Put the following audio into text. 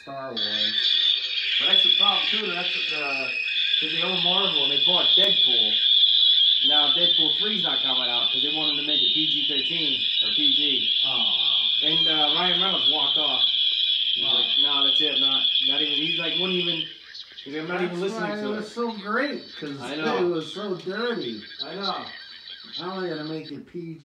Star Wars. But that's the problem too. That's because they own Marvel and they bought Deadpool. Now Deadpool 3's not coming out because they wanted to make it PG-13 or PG. Aww. And Ryan Reynolds walked off. He's like, no, that's it. Not even. He's like, wouldn't even. He's like, I'm not even listening to it. It was so great because it was so dirty. I know. Now I gotta make it PG.